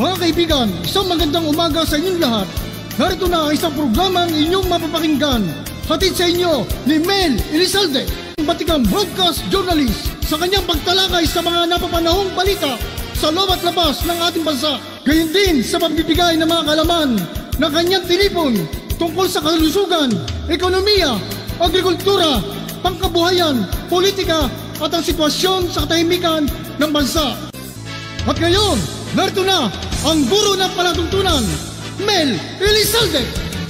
Mga kaibigan, isang magandang umaga sa inyong lahat. Narito na ang isang programang inyong mapapakinggan. Hatid sa inyo ni Mel Elizalde, batikang broadcast journalist, sa kanyang pagtalakay sa mga napapanahong balita sa loob at labas ng ating bansa. Gayon din sa pagbibigay ng mga kalaman na kanyang tinipon tungkol sa kalusugan, ekonomiya, agrikultura, pangkabuhayan, politika at ang sitwasyon sa katahimikan ng bansa. At ngayon, narito na ang guro ng palatuntunan, Mel Elizalde.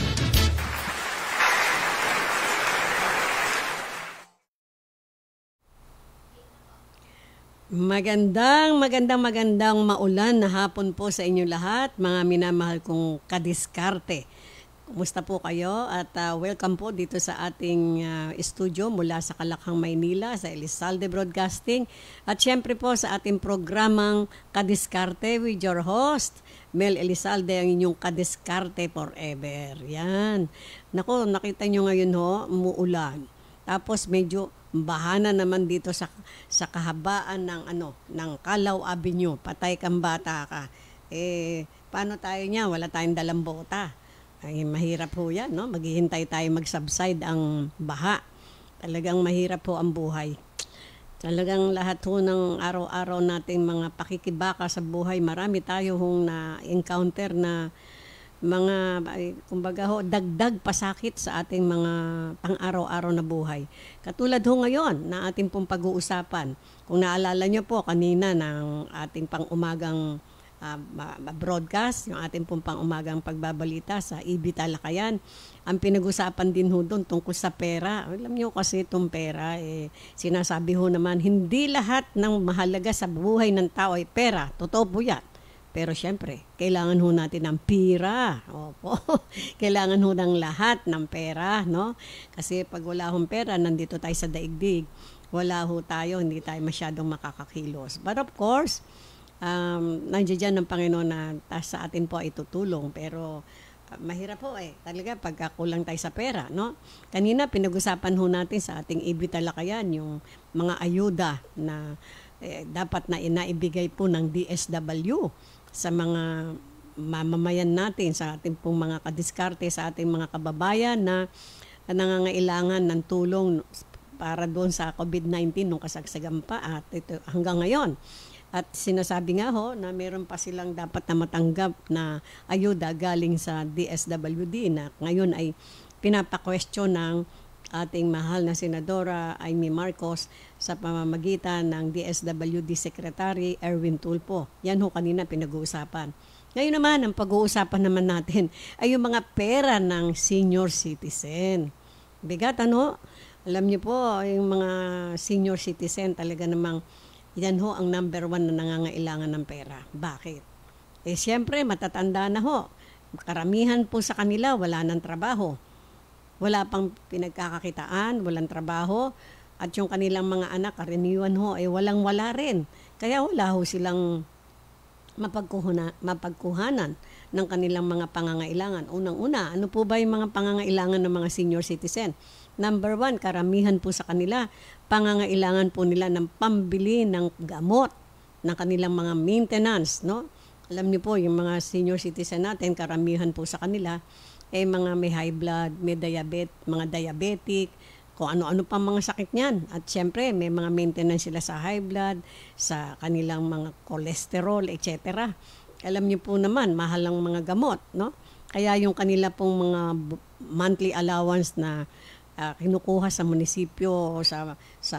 Magandang maulan na hapon po sa inyo lahat, mga minamahal kong kadiskarte. Kumusta po kayo? At welcome po dito sa ating studio mula sa Kalakhang, Maynila, sa Elizalde Broadcasting. At syempre po sa ating programang Kadiskarte with your host, Mel Elizalde, ang inyong kadiskarte forever. Yan. Naku, nakita nyo ngayon umuulan. Tapos medyo bahana naman dito sa kahabaan ng Calao Avenue. Patay kang bata ka. Paano tayo niya? Wala tayong dalang bota. Ay, mahirap po yan, no? Maghihintay tayo mag-subside ang baha. Talagang mahirap po ang buhay. Talagang lahat po ng araw-araw nating mga pakikibaka sa buhay, marami tayo na-encounter na mga, kumbaga dagdag pasakit sa ating mga pang-araw-araw na buhay. Katulad ngayon na ating pong pag-uusapan. Kung naalala nyo po kanina ng ating pang-umagang broadcast, yung ating pong pang-umagang pagbabalita sa EB Talakayan, ang pinag-usapan din doon tungkol sa pera. Alam nyo kasi itong pera, sinasabi naman, hindi lahat ng mahalaga sa buhay ng tao ay pera. Totoo po yan. Pero syempre, kailangan natin ng pera. Opo. Kailangan ng lahat ng pera, no? Kasi pag wala pera, nandito tayo sa daigdig. Wala tayo, hindi tayo masyadong makakakilos. But of course, nandiyan ng Panginoon na sa atin po ay tutulong. Pero mahirap po talaga pagkakulang tayo sa pera, no? Kanina pinag-usapan natin sa ating EB Talakayan yung mga ayuda na dapat na inaibigay po ng DSW sa mga mamamayan natin, sa ating pong mga kadiskarte, sa ating mga kababayan na nangangailangan ng tulong para doon sa COVID-19 nung kasagsagan pa at ito hanggang ngayon. At sinasabi nga na meron pa silang dapat na matanggap na ayuda galing sa DSWD na ngayon ay pinapa-question ng ating mahal na Senadora Amy Marcos sa pamamagitan ng DSWD Secretary Erwin Tulfo. Yan kanina pinag-uusapan. Ngayon naman, ang pag-uusapan naman natin ay yung mga pera ng senior citizen. Bigat, Alam niyo po, yung mga senior citizen talaga namang yan ang number 1 na nangangailangan ng pera. Bakit? Siyempre, matatanda na Karamihan po sa kanila, wala ng trabaho. Wala pang pinagkakakitaan, walang trabaho. At yung kanilang mga anak, karaniwan walang-wala rin. Kaya wala silang mapagkuhanan ng kanilang mga pangangailangan. Unang-una, ano po ba yung mga pangangailangan ng mga senior citizen? Number 1, karamihan po sa kanila, pangangailangan po nila ng pambili ng gamot, ng kanilang mga maintenance, no? Alam niyo po, yung mga senior citizen natin, karamihan po sa kanila, mga may high blood, may mga diabetic, kung ano-ano pa mga sakit niyan. At syempre, may mga maintenance sila sa high blood, sa kanilang mga cholesterol, etc. Alam niyo po naman, mahal ang mga gamot, no? Kaya yung kanila pong mga monthly allowance na kinukuha sa munisipyo o sa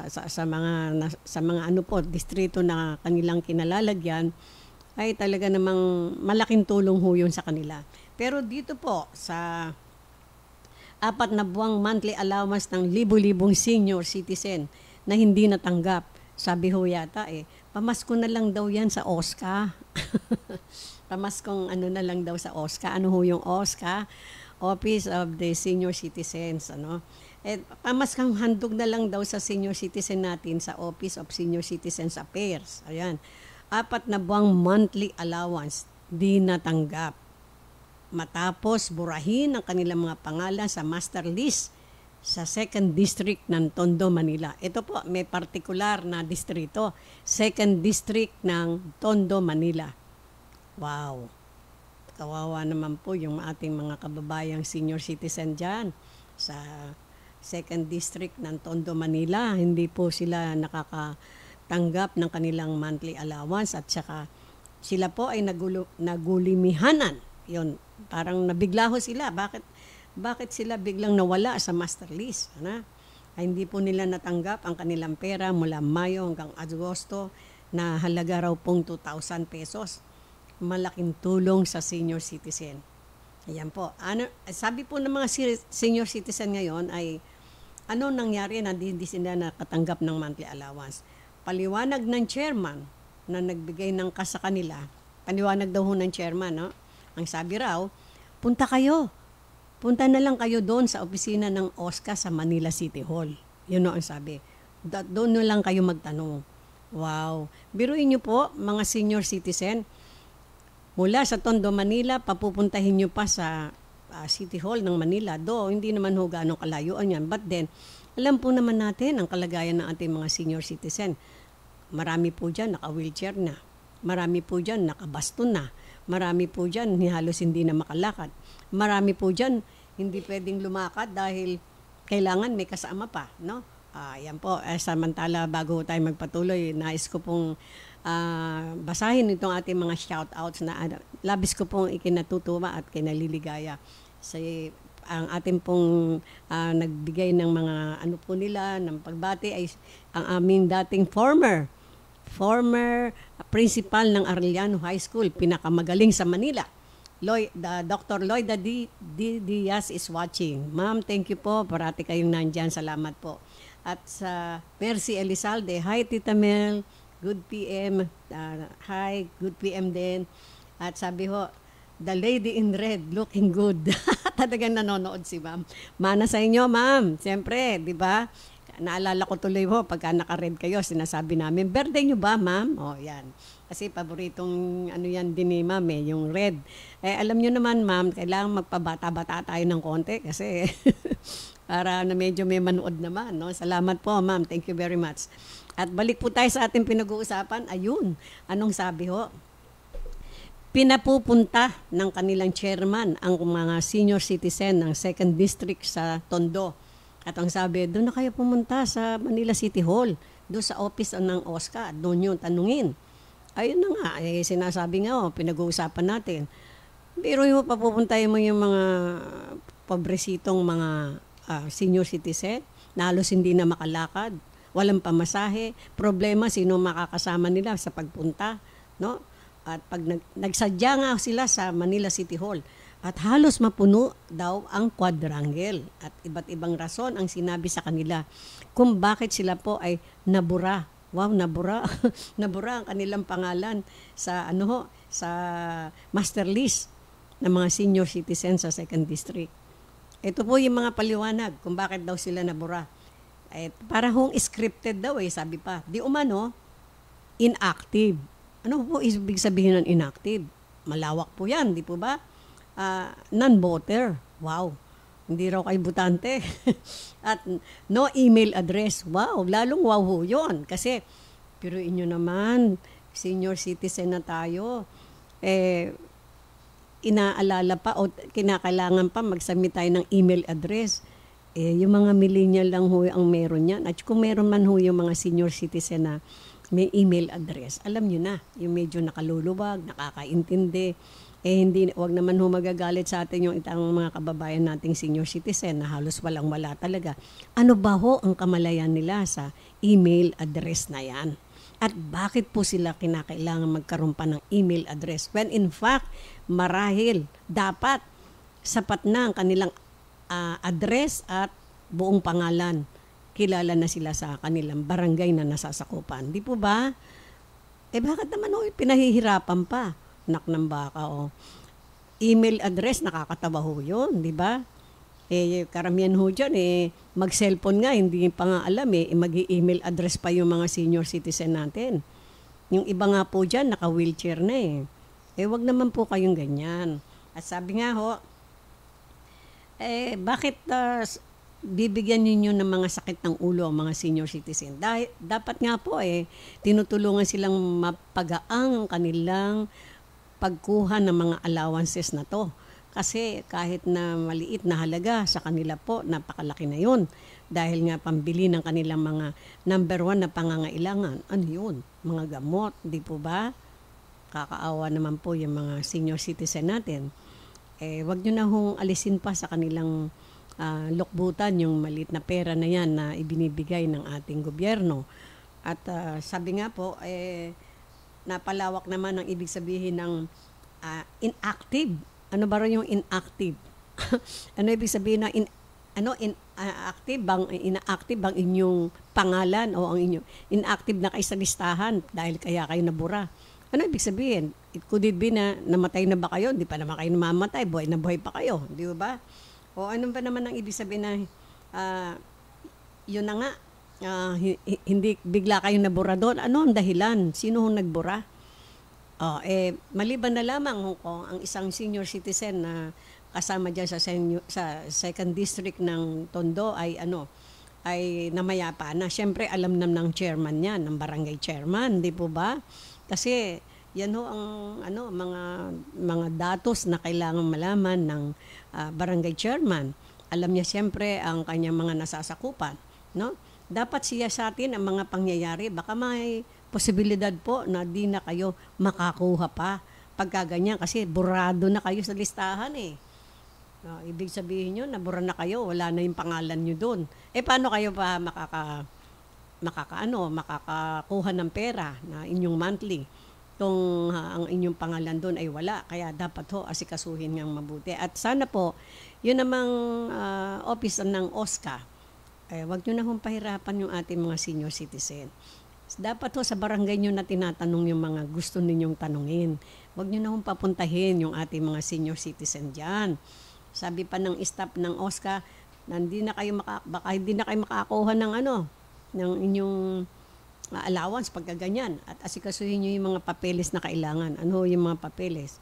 mga distrito na kanilang kinalalagyan, ay talaga namang malaking tulong yun sa kanila. Pero dito po sa 4 na buwang monthly allowance ng libo-libong senior citizen na hindi natanggap, sabi yata pamasko na lang daw yan sa OSCA. Pamaskong na lang daw sa OSCA. Ano yung OSCA? Office of the Senior Citizens. Pamaskang handog na lang daw sa senior citizen natin sa Office of Senior Citizens Affairs. Ayan. 4 na buwang monthly allowance, di natanggap. Matapos burahin ang kanilang mga pangalan sa master list sa 2nd District ng Tondo, Manila. Ito po, may partikular na distrito, 2nd District ng Tondo, Manila. Wow. Kawawa naman po yung ating mga kababayang senior citizen dyan sa 2nd District ng Tondo, Manila. Hindi po sila nakakatanggap ng kanilang monthly allowance at saka sila po ay nagulimihanan. Yun, parang nabigla ho sila. Bakit sila biglang nawala sa master list? Ano? Ay, hindi po nila natanggap ang kanilang pera mula Mayo hanggang Agosto na halaga raw pong 2,000 pesos. Malaking tulong sa senior citizen. Ayan po. Sabi po ng mga senior citizen ngayon ay ano nangyari na hindi sila nakatanggap ng monthly allowance. Paliwanag ng chairman na nagbigay ng sa kanila, paliwanag daw ho ng chairman, no? Ang sabi raw, punta na lang kayo doon sa opisina ng OSCA sa Manila City Hall. Yun ang sabi. Doon na lang kayo magtanong. Wow. Biruin niyo po, mga senior citizen, mula sa Tondo, Manila, papupuntahin nyo pa sa City Hall ng Manila. Hindi naman ho gano'ng kalayuan yan. But then, alam po naman natin ang kalagayan ng ating mga senior citizen. Marami po dyan naka-wheelchair na. Marami po dyan nakabaston na. Marami po dyan halos hindi na makalakad. Marami po dyan hindi pwedeng lumakad dahil kailangan may kasama pa. No? Yan po. Samantala, bago tayo magpatuloy, nais ko pong basahin itong ating mga shoutouts na labis ko pong ikinatutuwa at kinaliligaya. Ang ating pong nagbigay ng mga ano po nila, ng pagbati ay ang aming dating former principal ng Arellano High School, pinakamagaling sa Manila. Dr. Lloyda D. Diaz is watching. Ma'am, thank you po. Parati kayong nandyan. Salamat po. At sa Mercy Elizalde, hi Tita Mel. Good PM. Hi, good PM din. At sabi ho, the lady in red looking good. Talagang nanonood si ma'am. Mana sa inyo, ma'am. Siyempre, di ba? Naalala ko tuloy ho, pagka naka-red kayo, sinasabi namin, birthday nyo ba, ma'am? O, yan. Kasi paboritong ano yan din ni ma'am, yung red. Alam nyo naman, ma'am, kailangan magpabata-bata tayo ng konti kasi para na medyo may manood naman. No? Salamat po, ma'am. Thank you very much. At balik po tayo sa ating pinag-uusapan. Ayun, anong sabi ho? Pinapupunta ng kanilang chairman ang mga senior citizen ng 2nd District sa Tondo. At ang sabi, doon na kayo pumunta sa Manila City Hall, doon sa office ng OSCA, doon yung tanungin. Ayun na nga, sinasabi nga, pinag-uusapan natin. Pero yung papupuntahin mo yung mga pobresitong mga senior citizen, na halos hindi na makalakad, walang pamasahe, problema sino makakasama nila sa pagpunta, no? At pag nagsadya nga sila sa Manila City Hall, at halos mapuno daw ang quadrangle at iba't ibang rason ang sinabi sa kanila kung bakit sila po ay nabura. Wow, nabura. Nabura ang kanilang pangalan sa sa master list ng mga senior citizens sa 2nd District. Ito po yung mga paliwanag kung bakit daw sila nabura. Para hong scripted daw sabi pa. Di umano, inactive. Ano po ibig sabihin ng inactive? Malawak po yan, di po ba? Non-voter. Wow. Hindi raw kay butante. At no email address. Wow, lalong wow ho yun. Kasi, piruin nyo naman, senior citizen na tayo, inaalala pa o kinakailangan pa mag-submit tayo ng email address. Yung mga millennial lang ho ang meron yan. At kung meron man ho yung mga senior citizen na may email address, alam nyo na, yung medyo nakaluluwag, nakakaintindi, wag naman ho magagalit sa atin yung itang mga kababayan nating senior citizen na halos walang-wala talaga. Ano ba ho ang kamalayan nila sa email address na yan? At bakit po sila kinakailangan magkaroon pa ng email address? When in fact, marahil dapat sapat na ang kanilang address at buong pangalan. Kilala na sila sa kanilang barangay na nasasakupan. Di po ba? Bakit naman pinahihirapan pa? Nak ng baka email address, nakakatawa ho yun, di ba? Karamihan ho dyan, mag-cellphone nga, hindi pa nga alam, mag-email address pa yung mga senior citizen natin. Yung iba nga po dyan, naka-wheelchair na wag naman po kayong ganyan. At sabi nga ho, bakit bibigyan ninyo ng mga sakit ng ulo ang mga senior citizen? Dapat nga po tinutulungan silang mapagaang kanilang pagkuha ng mga allowances na to. Kasi kahit na maliit na halaga sa kanila po, napakalaki na yun. Dahil nga pambili ng kanilang mga number 1 na pangangailangan. Ano yun? Mga gamot, di po ba? Kakaawa naman po yung mga senior citizen natin. Wag nyo na hong alisin pa sa kanilang lukbutan yung maliit na pera na yan na ibinibigay ng ating gobyerno. At sabi nga po, napalawak naman ang ibig sabihin ng inactive. Ano ba rin yung inactive? Ano ibig sabihin na inactive bang inyong pangalan o ang inyong inactive na kayo sa listahan dahil kaya kayo nabura? Ano ibig sabihin? It could be na namatay na ba kayo? Hindi pa naman kayo namamatay, buhay na buhay pa kayo, di ba? O ano ba naman ang ibig sabihin na yun na nga, hindi bigla kayo nabura doon? Ano ang dahilan? Sino hong nagbura? Maliban na lamang kung ang isang senior citizen na kasama dyan sa second district ng Tondo ay namayapa na. Siyempre alam ng chairman niya, ng barangay chairman, di po ba? Kasi yan ho ang mga datos na kailangan malaman ng barangay chairman. Alam niya siyempre ang kanyang mga nasasakupan, no? Dapat siya sa atin ang mga pangyayari. Baka may posibilidad po na di na kayo makakuha pa pagkaganyan kasi burado na kayo sa listahan eh. Ibig sabihin nyo, nabura na kayo, wala na yung pangalan nyo doon. Paano kayo pa makakakuha ng pera na inyong monthly kung ang inyong pangalan doon ay wala? Kaya dapat ho asikasuhin ngang mabuti. At sana po, yun namang office ng OSCA, wag nyo na hong pahirapan yung ating mga senior citizen. Dapat ho sa barangay nyo na tinatanong yung mga gusto ninyong tanungin. Wag nyo na hong papuntahin yung ating mga senior citizen dyan. Sabi pa ng staff ng OSCA, baka hindi na kayo makakuha ng ng inyong allowance pagkaganyan. At asikasuhin nyo yung mga papeles na kailangan. Ano yung mga papeles?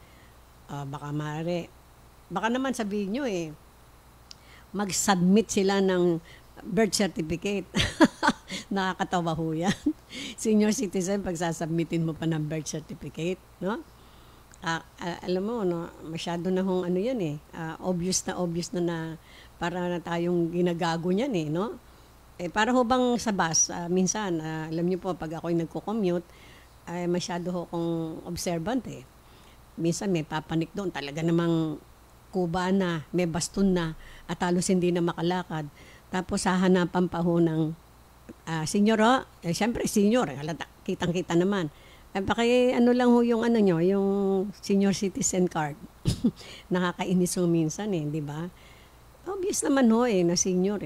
Baka naman sabihin nyo mag-submit sila ng birth certificate. Nakakatawa ho yan. Senior citizen, pagsasubmitin mo pa ng birth certificate, no? Alam mo, no, masyado na hong yan obvious na para na tayong ginagago niyan no? Para ho bang sa bus, minsan, alam niyo po, pag ako'y nagko-commute, masyado ho kong observant Minsan may papanik doon, talaga namang kuba na, may baston na, at halos hindi na makalakad. Tapos hahanapan pa ho ng senior siyempre senior, kitang-kita naman. Lang ho yung nyo, yung senior citizen card. Nakakainis ho minsan di ba? Obvious naman ho na senior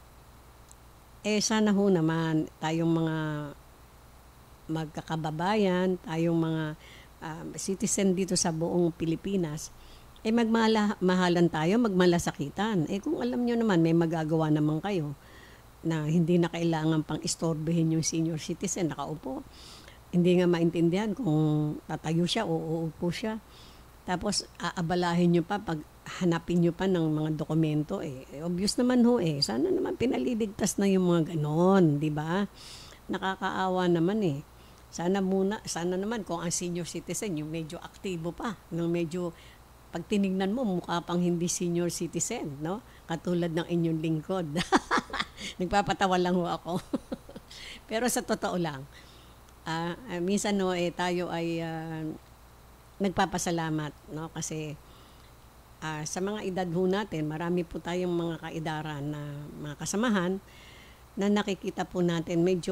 sana ho naman tayong mga magkakababayan, tayong mga citizen dito sa buong Pilipinas, magmahalan tayo, magmalasakitan. Kung alam nyo naman, may magagawa naman kayo na hindi na kailangan pang istorbohin yung senior citizen, nakaupo. Hindi nga maintindihan kung tatayo siya o uupo siya. Tapos aabalahin nyo pa pag hanapin nyo pa ng mga dokumento obvious naman ho sana naman pinaliligtas na yung mga ganon, di ba? Nakakaawa naman sana naman kung ang senior citizen yung medyo aktibo pa, no, medyo pag tinignan mo mukha pang hindi senior citizen, no? Katulad ng inyong lingkod. Nagpapatawa lang ho ako. Pero sa totoo lang, minsan tayo ay nagpapasalamat, no? Kasi sa mga edad ho natin, marami po tayong mga kaedaran na mga kasamahan na nakikita po natin medyo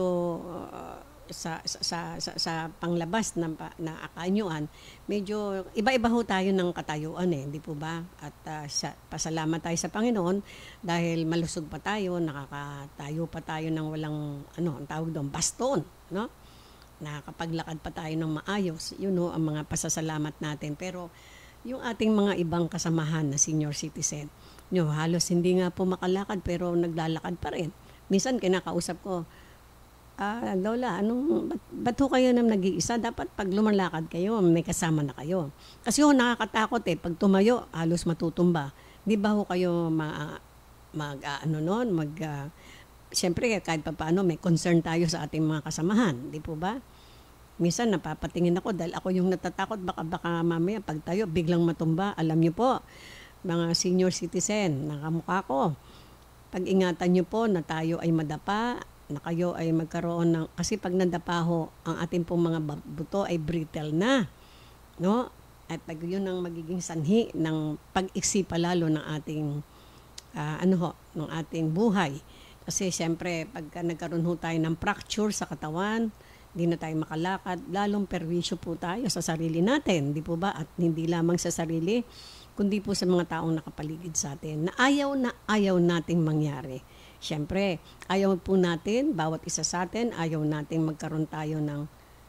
sa panglabas na akaanyuan, medyo iba-iba ho tayo ng katayuan hindi po ba? At pasalamat tayo sa Panginoon dahil malusog pa tayo, nakakatayo pa tayo ng walang ang tawag doon, baston, no? Nakakapaglakad pa tayo ng maayos. Yun ang mga pasasalamat natin. Pero yung ating mga ibang kasamahan na senior citizen, halos hindi nga po makalakad pero naglalakad pa rin. Minsan kinakausap ko, Lola, ba't ho kayo nang nag-iisa? Dapat pag lumalakad kayo, may kasama na kayo. Kasi nakakatakot pag tumayo, halos matutumba. Di ba ho kayo siyempre kahit pa paano may concern tayo sa ating mga kasamahan, di po ba? Minsan napapatingin ako dahil ako yung natatakot, baka mamaya pagtayo biglang matumba. Alam niyo po, mga senior citizen, nakamukha ko, pag-ingatan niyo po na tayo ay madapa, na kayo ay magkaroon ng, kasi pag nadapa ho, ang ating pong mga buto ay brittle na, no? At pag yun ang magiging sanhi ng pag-iksi pa lalo ng ating ng ating buhay. Kasi siyempre pagka nagkaroon ho tayo ng fracture sa katawan, hindi na tayo makalakad, lalong perwisyo po tayo sa sarili natin, di po ba? At hindi lamang sa sarili, kundi po sa mga taong nakapaligid sa atin na ayaw nating mangyari. Siyempre, ayaw po natin, bawat isa sa atin, ayaw nating magkaroon tayo ng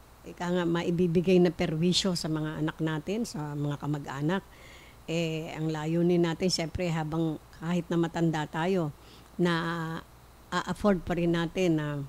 maibibigay na perwisyo sa mga anak natin, sa mga kamag-anak. Ang layunin natin, siyempre, habang kahit na matanda tayo, na afford pa rin natin na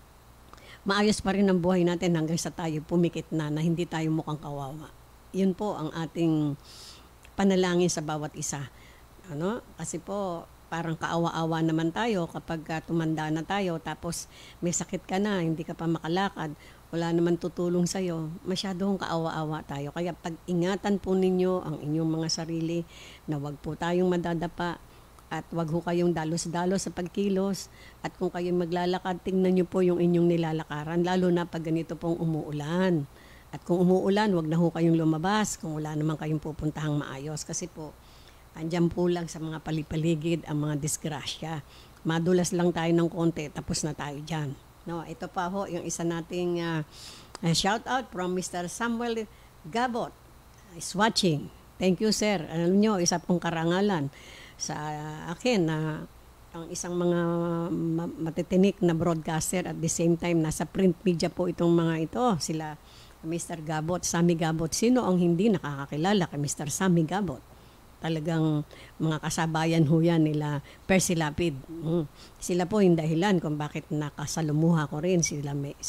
maayos pa rin ang buhay natin hanggang sa tayo pumikit na hindi tayo mukhang kawawa. Yun po ang ating panalangin sa bawat isa. Kasi po, parang kaawa-awa naman tayo kapag tumanda na tayo, tapos may sakit ka na, hindi ka pa makalakad, wala naman tutulong sa'yo, masyadong kaawa-awa tayo. Kaya pag-ingatan po ninyo ang inyong mga sarili na wag po tayong madadapa, at wag ho kayong dalos-dalos sa pagkilos, at kung kayong maglalakad, tingnan nyo po yung inyong nilalakaran, lalo na pag ganito pong umuulan. At kung umuulan, wag na ho kayong lumabas kung wala naman kayong pupuntahang maayos, kasi po andyan po lang sa mga palipaligid ang mga disgrasya. Madulas lang tayo ng konti, tapos na tayo dyan. No, ito pa ho yung isa nating shout out from Mr. Samuel Gabot is watching. Thank you, sir. Alam nyo, isa pong karangalan sa akin na ang isang mga matitinik na broadcaster, at the same time nasa print media po itong mga ito, sila Mr. Gabot, Sammy Gabot. Sino ang hindi nakakakilala kay Mr. Sammy Gabot? Talagang mga kasabayan ho yan nila Percy Lapid. Sila po yung dahilan kung bakit nakasalumuha ko rin sila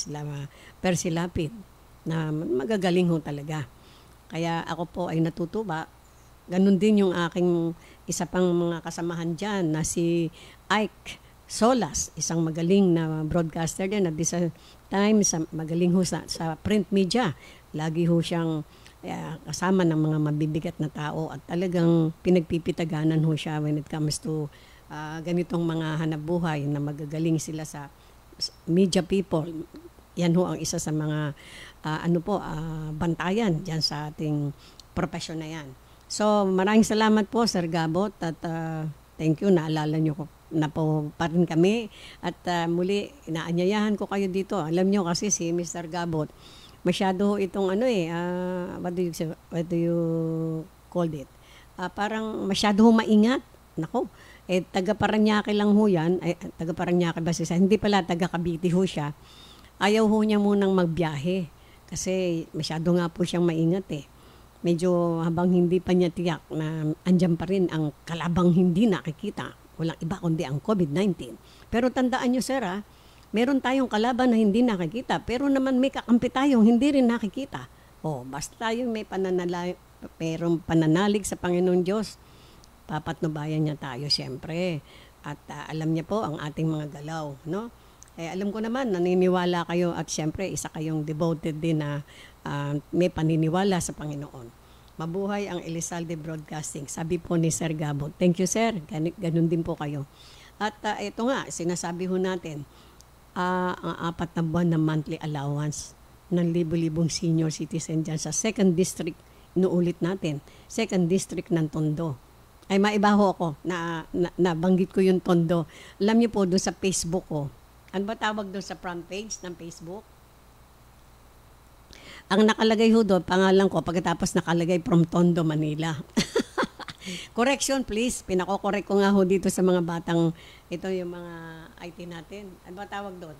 Percy Lapid, na magagaling ho talaga. Kaya ako po ay natutuwa. Ganun din yung aking isa pang mga kasamahan dyan na si Ike Solas, isang magaling na broadcaster din, at this time magaling ho sa print media. Lagi ho siyang kasama ng mga mabibigat na tao, at talagang pinagpipitaganan ho siya when it comes to ganitong mga hanapbuhay na magagaling sila sa media people. Yan ho ang isa sa mga bantayan dyan sa ating profesyon na yan. So, maraming salamat po, Sir Gabot, at thank you, naalala nyo na po pa rin kami, at muli, inaanyayahan ko kayo dito. Alam nyo kasi si Mr. Gabot, masyado itong what do you call it? Parang masyado maingat. Nako, taga Paranaque lang ho yan. Taga Paranaque ba siya? Hindi pala, taga Cavite ho siya. Ayaw ho niya munang magbiyahe kasi masyado nga po siyang maingat Medyo habang hindi pa niya tiyak na andyan pa rin ang kalabang hindi nakikita. Walang iba kundi ang COVID-19. Pero tandaan nyo, sir, meron tayong kalaban na hindi nakikita, pero naman may kakampi tayong hindi rin nakikita. Basta yung mayroong pananalig sa Panginoon Diyos, papatnubayan niya tayo siyempre. At alam niya po ang ating mga galaw, no? Alam ko naman, naniniwala kayo, at siyempre isa kayong devoted din na may paniniwala sa Panginoon. Mabuhay ang Elizalde Broadcasting. Sabi po ni Sir Gabot. Thank you, sir. Ganun din po kayo. At ito nga, sinasabi ho natin, ang 4 na buwan na monthly allowance ng libo-libong senior citizen dyan sa 2nd District, inuulit natin, 2nd District ng Tondo. Ay, maibaho ako na nabanggit ko yung Tondo. Alam niyo po, doon sa Facebook ko, ano ba tawag doon sa front page ng Facebook? Ang nakalagay ho doon, pangalan ko, pagkatapos nakalagay from Tondo, Manila. Correction please, pinako-correct ko nga ho dito sa mga batang, ito yung mga IT natin. Ano ba tawag doon?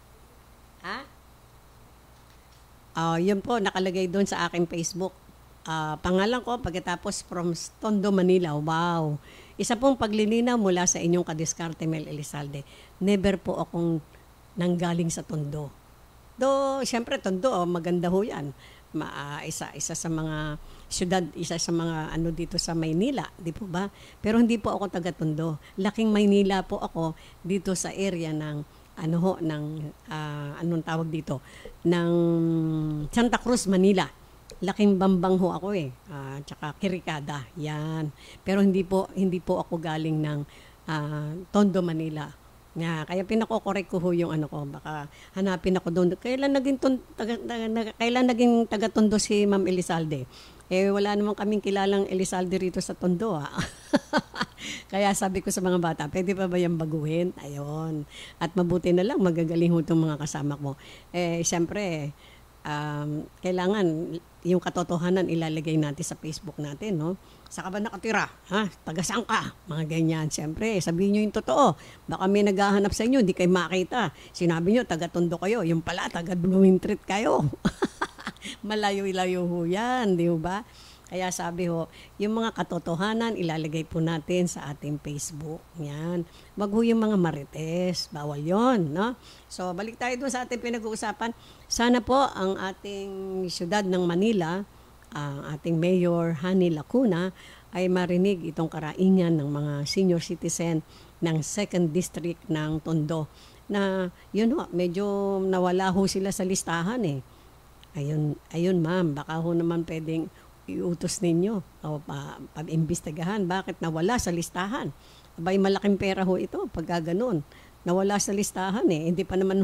Yun po, nakalagay doon sa aking Facebook. Pangalan ko, pagkatapos from Tondo, Manila. Wow! Isa pong paglilinaw mula sa inyong kadiskarte, Mel Elizalde. Never po akong nanggaling sa Tondo. Siyempre, Tondo, maganda ho yan. Isa sa mga syudad, isa sa mga dito sa Maynila, di po ba? Pero hindi po ako taga Tondo. Laking Maynila po ako dito sa area ng anong tawag dito, ng Santa Cruz, Manila. Laking Bambang ho ako tsaka Kirikada, yan. Pero hindi po ako galing ng Tondo, Manila. Kaya pinako-correct ko ho yung baka hanapin ako doon. Kailan naging taga-Tondo si Ma'am Elizalde? Wala naman kaming kilalang Elizalde rito sa Tondo. Kaya sabi ko sa mga bata, pwede pa ba yung baguhin? Ayun. At mabuti na lang, magagaling ho itong mga kasama ko. Siyempre, kailangan yung katotohanan ilalagay natin sa Facebook natin, no? Saan ka ba nakatira? Taga saan ka? Mga ganyan. Siyempre, sabihin nyo yung totoo. Baka may naghahanap sa inyo, hindi kayo makita. Sinabi nyo, taga-Tondo kayo. Yung pala, taga-Blooming Treat kayo. Malayo-layo ho yan, di ba? Kaya sabi ho, yung mga katotohanan, ilalagay po natin sa ating Facebook. Yan. Wag ho yung mga marites. Bawal yon, no? So, balik tayo doon sa ating pinag-uusapan. Sana po ang ating syudad ng Manila, ang ating Mayor Hani Lacuna, ay marinig itong karaingan ng mga senior citizen ng 2nd District ng Tondo. Na, yun ho, medyo nawala ho sila sa listahan Ayun ma'am, baka ho naman pwedeng iutos ninyo o pag-imbestigahan bakit nawala sa listahan. Abay, malaking pera ho ito pagka ganun. Nawala sa listahan hindi pa naman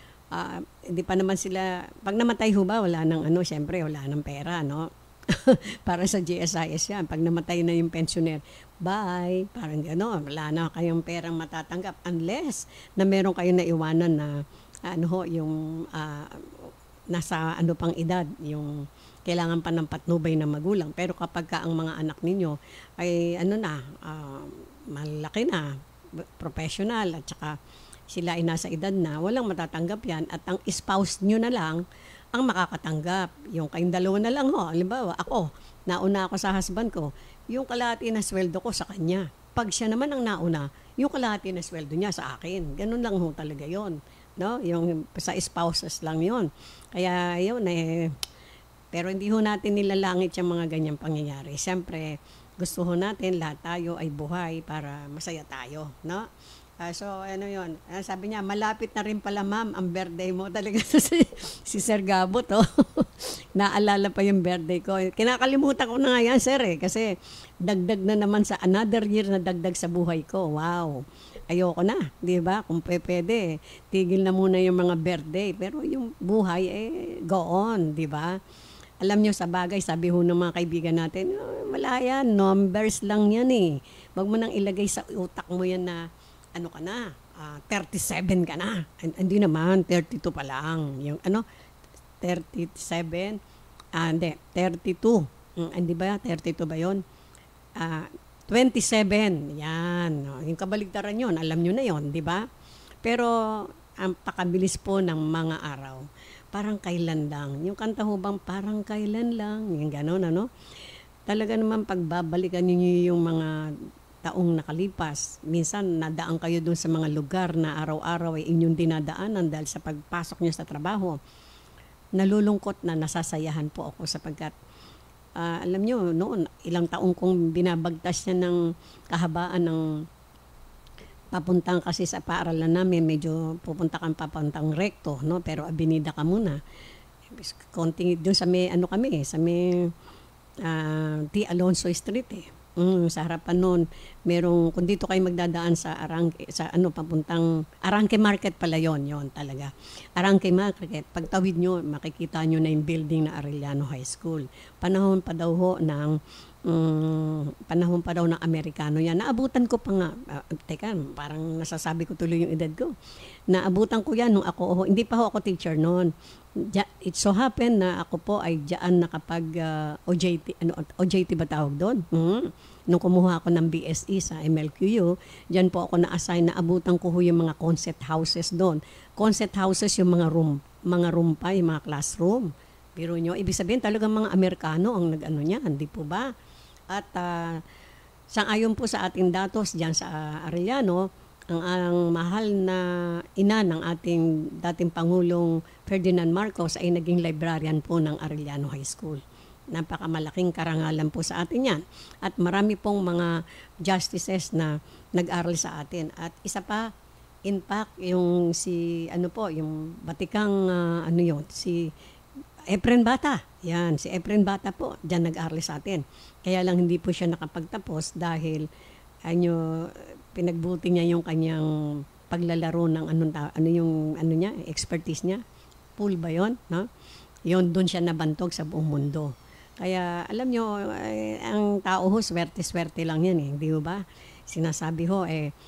sila, pag namatay ho ba, wala nang syempre wala nang pera, no? Para sa GSIS yan, pag namatay na yung pensioner, bye, parang wala na kayong perang matatanggap unless na meron kayong naiwanan na yung nasa pang edad, yung kailangan pa ng patnubay na magulang. Pero kapag ang mga anak ninyo ay malaki na, professional, at saka sila ay nasa edad na, walang matatanggap yan. At ang spouse nyo na lang ang makakatanggap. Yung kayong dalawa na lang halimbawa, ako, nauna ako sa husband ko, yung kalahati na sweldo ko sa kanya. Pag siya naman ang nauna, yung kalahati na sweldo niya sa akin. Ganun lang talaga yon, no? Yung sa spouses lang yon. Kaya yun pero hindi ho natin nilalangit yung mga ganyang pangyayari. Siyempre, gusto ho natin lahat tayo ay buhay para masaya tayo, no? So, yun. Sabi niya, malapit na rin pala ma'am ang birthday mo. Talaga si Sir Gabo to. Naalala pa yung birthday ko. Kinakalimutan ko na nga yan, sir kasi dagdag na naman sa another year na dagdag sa buhay ko. Wow. Ayoko na, di ba? Kung pwede, tigil na muna yung mga birthday. Pero yung buhay, go on, di ba? Alam nyo, sa bagay, sabi ho ng mga kaibigan natin, wala yan, numbers lang yan Wag mo nang ilagay sa utak mo yan na, 37 ka na. Hindi naman, 32 pa lang. Yung 37, hindi, 32. Hindi ba, 32 ba yun? 27, yan. Yung kabaligtaran yun, alam nyo na yun, di ba? Pero, ang pakabilis po ng mga araw, parang kailan lang. Yung kanta ho bang parang kailan lang, yung gano'n, Talaga naman pagbabalikan niyo yung mga taong nakalipas, minsan nadaan kayo doon sa mga lugar na araw-araw ay inyong dinadaanan dahil sa pagpasok niyo sa trabaho. Nalulungkot na nasasayahan po ako sapagkat alam niyo, noon, ilang taong kong binabagtas niya ng kahabaan ng papuntang kasi sa paaralan namin, medyo papuntang Recto, no? Pero abinida ka muna. Konting doon sa may, sa may T. Alonso Street sa harapan nun, merong, kung dito kayo magdadaan sa papuntang Arangke Market pala yon talaga. Arangke Market, pagtawid nyo, makikita nyo na yung building na Arellano High School. Panahon pa daw ng Amerikano yan. Naabutan ko pa nga, parang nasasabi ko tuloy yung edad ko. Naabutan ko yan nung ako, hindi pa ako teacher noon. It so happened na ako po ay diyan nakapag OJT ba tawag doon? Nung kumuha ako ng BSE sa MLQU, diyan po ako na-assign na abutan ko yung mga concept houses doon. Concept houses yung mga room pa, yung mga classroom. Biro nyo, ibig sabihin talagang mga Amerikano ang nag-ano niyan, di po ba? At sang-ayon po sa ating datos diyan sa Arellano, ang mahal na ina ng ating dating Pangulong Ferdinand Marcos ay naging librarian po ng Arellano High School. Napakamalaking karangalan po sa atin yan. At marami pong mga justices na nag-aral sa atin. At isa pa, In fact, yung si ano po, yung batikang ano yun, si Efren Bata. Yan, si Efren Bata po, diyan nag-aral sa atin. Kaya lang hindi po siya nakapagtapos dahil pinagbuti niya yung kanyang paglalaro ng ano yung ano niya, expertise niya. Pool ba 'yon, no? 'Yon doon siya nabantog sa buong mundo. Kaya alam nyo, ang tao ho, swerte-swerte lang yan di ba? Sinasabi ho,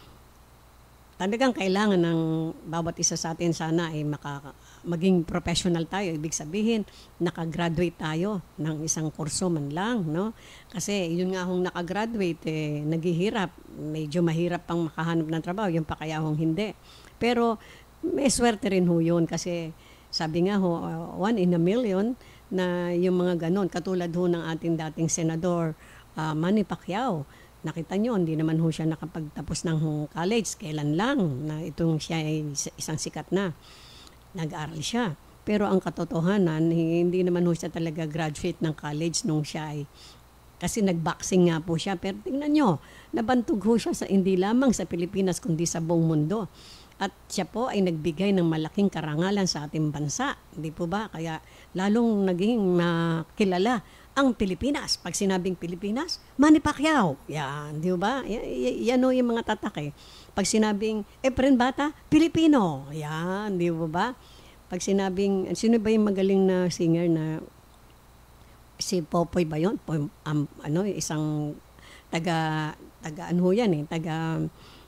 talagang kailangan ng bawat isa sa atin sana ay maging professional tayo. Ibig sabihin, nakagraduate tayo ng isang kurso man lang, no? Kasi yun nga hong nakagraduate, naghihirap. Medyo mahirap pang makahanap ng trabaho, yung pa kaya hong hindi. Pero may swerte rin ho yun kasi sabi nga ho, 1 in a million na yung mga ganon. Katulad ho ng ating dating senador, Manny Pacquiao. Nakita nyo, hindi naman ho siya nakapagtapos ng college. Kailan lang na itong siya ay isang sikat na. Nag-aral siya. Pero ang katotohanan, hindi naman ho siya talaga graduate ng college nung siya ay kasi nag-boxing nga po siya. Pero tingnan nyo, nabantog ho siya hindi lamang sa Pilipinas kundi sa buong mundo. At siya po ay nagbigay ng malaking karangalan sa ating bansa. Hindi po ba? Kaya lalong naging kilala ang Pilipinas. Pag sinabing Pilipinas, Manny Pacquiao. Yan, di ba? Yan o yung mga tatak Pag sinabing Efren Bata, Pilipino. Yan, di ba? Pag sinabing, sino ba yung magaling na singer na si Popoy ba yun? Isang taga ano yan taga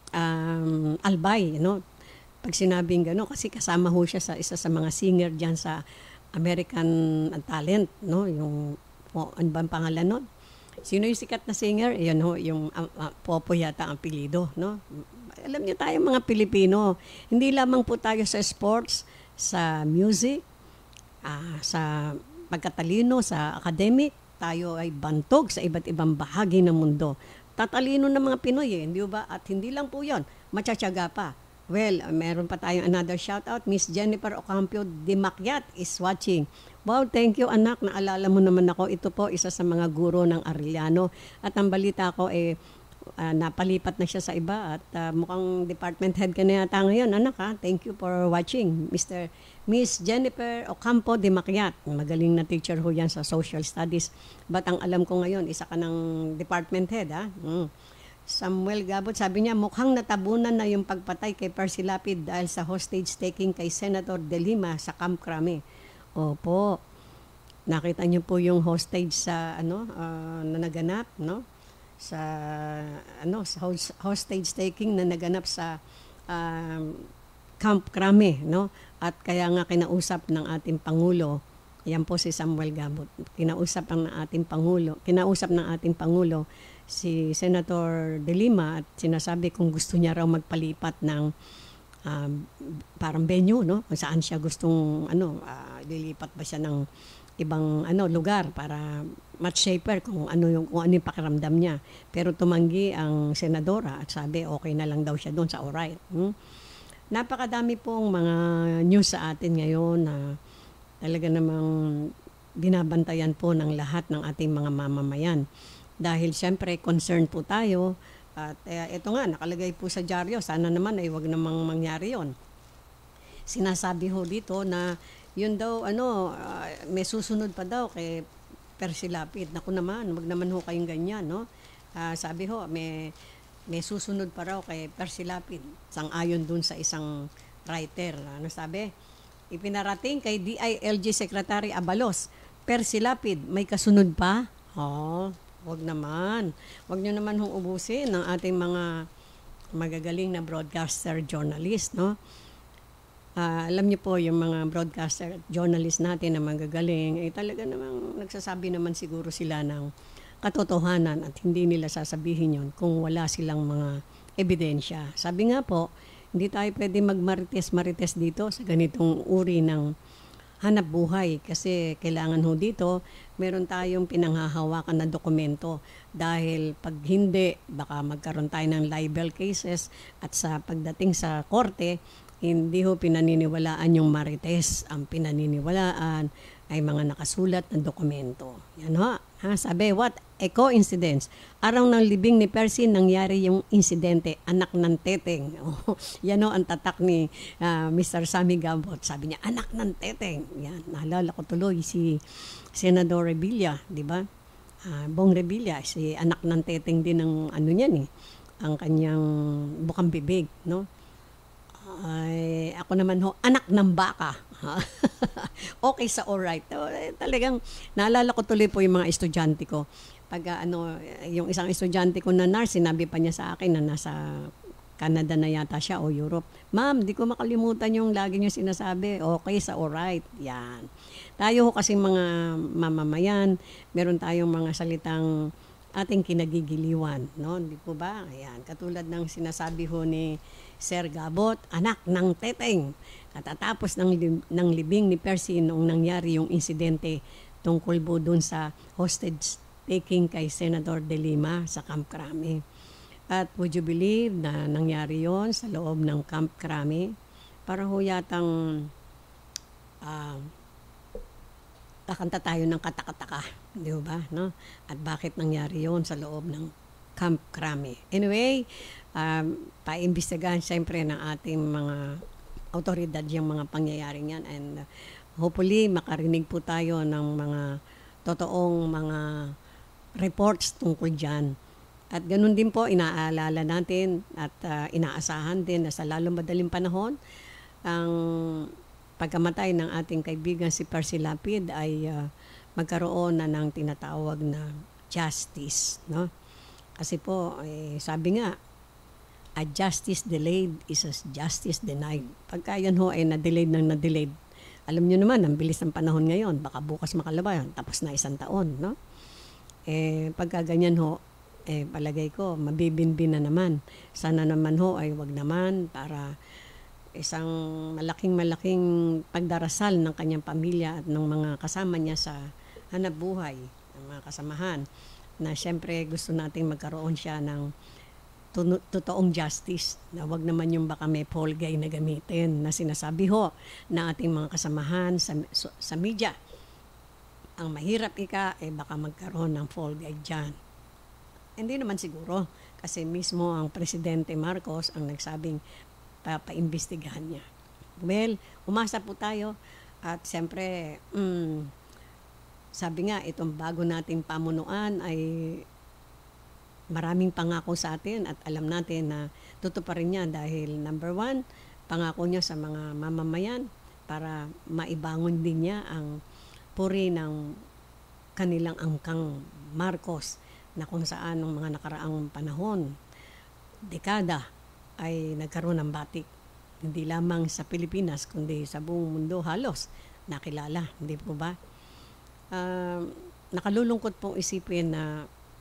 Albay, Pag sinabing gano'n, kasi kasama ho siya sa isa sa mga singer diyan sa American Talent, yung ano ba ang pangalan nun? Sino yung sikat na singer? Yan ho, yung Popo yata ang apelyido, Alam niyo tayo mga Pilipino, hindi lamang po tayo sa sports, sa music, sa pagkatalino, sa academic, tayo ay bantog sa iba't ibang bahagi ng mundo. Tatalino ng mga Pinoy hindi ba? At hindi lang po 'yon, matsatsaga pa. Well, meron pa tayong another shout out. Miss Jennifer Ocampo de Maciat is watching. Wow, thank you anak. Naalala mo naman ako. Ito po isa sa mga guro ng Arellano. At ang balita ko napalipat na siya sa iba. At mukhang department head ka na yata ngayon. Anak thank you for watching. Miss Jennifer Ocampo de Maciat. Magaling na teacher ho yan sa social studies. But ang alam ko ngayon, isa ka ng department head Samuel Gabot, sabi niya, mukhang natabunan na yung pagpatay kay Percy Lapid dahil sa hostage taking kay Senator De Lima sa Camp Crame. Opo. Nakita niyo po yung hostage sa na naganap, Sa sa hostage taking na naganap sa Camp Crame, At kaya nga kinausap ng ating pangulo, yan po si Samuel Gabot. Kinausap ng ating pangulo si Senator De Lima at sinasabi kung gusto niya raw magpalipat ng parang venue, kung saan siya gustong lilipat ba siya ng ibang lugar para much safer kung ano yung pakiramdam niya. Pero tumanggi ang senadora at sabi okay na lang daw siya doon sa alright. Napakadami pong mga news sa atin ngayon na talaga namang binabantayan po ng lahat ng ating mga mamamayan. Dahil siyempre concerned po tayo at ito nga nakalagay po sa dyaryo, sana naman ay wag namang mangyari yon. Sinasabi ho dito na yun daw may susunod pa daw kay Percy Lapid. Naku naman, wag naman ho kayong ganyan, sabi ho may susunod pa raw kay Percy Lapid. Sang-ayon dun sa isang writer. Sabi? Ipinarating kay DILG Secretary Abalos, Percy Lapid, may kasunod pa? Wag naman. Wag nyo naman hong ubusin ng ating mga magagaling na broadcaster journalist, alam niyo po yung mga broadcaster journalist natin na magagaling ay talaga namang nagsasabi naman siguro sila ng katotohanan at hindi nila sasabihin yon kung wala silang mga ebidensya. Sabi nga po, hindi tayo pwede magmarites-marites dito sa ganitong uri ng hanap buhay kasi kailangan ho dito meron tayong pinanghahawakan na dokumento dahil pag hindi baka magkaroon tayo ng libel cases at sa pagdating sa korte hindi ho pinaniniwalaan yung marites, ang pinaniniwalaan ay mga nakasulat na dokumento. Yan ho. Sabi, coincidence. Araw ng libing ni Percy, nangyari yung insidente, anak ng teteng. Yan o ang tatak ni Mr. Sammy Gabot. Sabi niya, anak ng teteng. Yan, naalala ko tuloy si Senador Revilla, di ba? Bong Revilla, si anak ng teteng din ng ano niyan eh, ang kanyang bukang bibig, no? Ay, ako naman ho, anak ng baka. Okay sa alright. Talagang naalala ko tuloy po yung mga estudyante ko. Pag yung isang estudyante ko na nurse, sinabi pa niya sa akin na nasa Canada na yata siya o Europe. Ma'am, di ko makalimutan yung lagi niyo sinasabi, okay sa alright. Yan. Tayo ho kasi mga mamamayan, meron tayong mga salitang ating kinagigiliwan, no? Hindi po ba? Ayan, katulad ng sinasabi ho ni Sir Gabot, anak ng teteng. Katatapos ng libing ni Percy noong nangyari yung insidente tungkol po dun sa hostage taking kay Senator De Lima sa Camp Crame. At would you believe na nangyari yon sa loob ng Camp Crame? Para ho yatang kakanta tayo ng katakataka, di ba? No? At bakit nangyari yon sa loob ng Camp Crame? Anyway, paimbestigahan siyempre ng ating mga autoridad yung mga pangyayari niyan, and hopefully makarinig po tayo ng mga totoong mga reports tungkol dyan. At ganun din po, inaalala natin at inaasahan din na sa lalong madaling panahon, ang pagkamatay ng ating kaibigan si Percy Lapid ay magkaroon na ng tinatawag na justice, no? Kasi po, sabi nga, a justice delayed is a justice denied. Pagka yan ho ay na-delayed ng na-delayed, alam nyo naman, ang bilis ng panahon ngayon, baka bukas makalaba yan, tapos na 1 taon, no? Pagka ganyan ho, palagay ko, mabibinbin na naman. Sana naman ho ay wag naman, para isang malaking pagdarasal ng kanyang pamilya at ng mga kasama niya sa hanap buhay, ng mga kasamahan, na siyempre gusto nating magkaroon siya ng totoong justice, na wag naman yung baka may Paul Guy na gamitin na sinasabi ho na ating mga kasamahan sa media. Ang mahirap baka magkaroon ng Paul Guy dyan. Hindi naman siguro, kasi mismo ang Presidente Marcos ang nagsabing paimbestigahan niya. Well, umasa po tayo at siyempre, sabi nga, itong bago nating pamunuan ay maraming pangako sa atin at alam natin na tutuparin niya dahil number 1, pangako niya sa mga mamamayan para maibangon din niya ang puri ng kanilang angkang Marcos, na kung saan ng mga nakaraang panahon, dekada, ay nagkaroon ng batik. Hindi lamang sa Pilipinas, kundi sa buong mundo halos nakilala. Hindi po ba? Nakalulungkot pong isipin na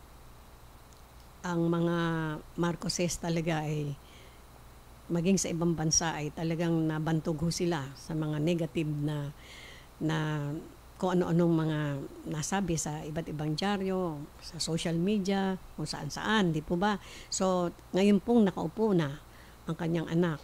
ang mga Marcoses talaga ay maging sa ibang bansa ay talagang nabantog ho sila sa mga negative na kung ano-anong mga nasabi sa iba't ibang dyaryo, sa social media, kung saan-saan, di po ba? So, ngayon pong nakaupo na ang kanyang anak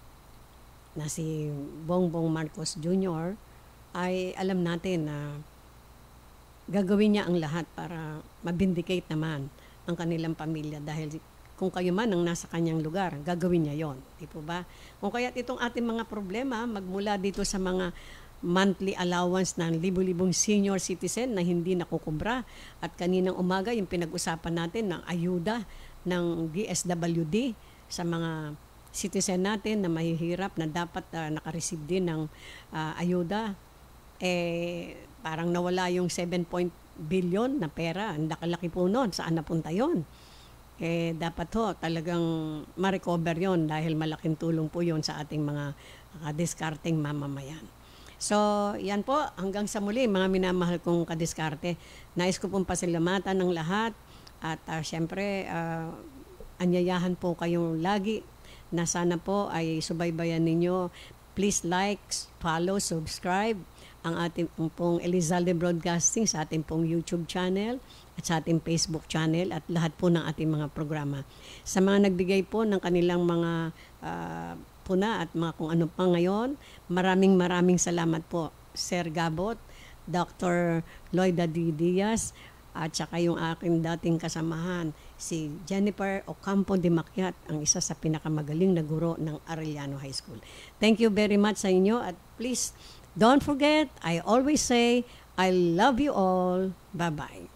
na si Bongbong Marcos Jr. ay alam natin na gagawin niya ang lahat para mabindicate naman ang kanilang pamilya, dahil kung kayo man ang nasa kanyang lugar, gagawin niya yon, di po ba? Kung kaya't itong ating mga problema, magmula dito sa mga monthly allowance ng libu-libong senior citizen na hindi nakukubra, at kaninang umaga yung pinag-usapan natin ng ayuda ng DSWD sa mga citizen natin na mahihirap na dapat nakareceive din ng ayuda, parang nawala yung 7 billion na pera. Ang laki po nun, saan napunta yon? Dapat ho talagang ma-recover yon, dahil malaking tulong po yon sa ating mga discarding mamamayan. So, yan po. Hanggang sa muli, mga minamahal kong kadiskarte. Nais ko pong pasalamatan ng lahat. At syempre, anyayahan po kayong lagi na sana po ay subaybayan ninyo. Please like, follow, subscribe ang ating pong Elizalde Broadcasting sa ating pong YouTube channel at sa ating Facebook channel at lahat po ng ating mga programa. Sa mga nagbigay po ng kanilang mga puna at mga kung ano pa ngayon, maraming salamat po, Sir Gabot, Dr. Loida D. Diaz, at saka yung aking dating kasamahan, si Jennifer Ocampo de Maciat, ang isa sa pinakamagaling na guro ng Arellano High School. Thank you very much sa inyo at please don't forget, I always say, I love you all. Bye-bye.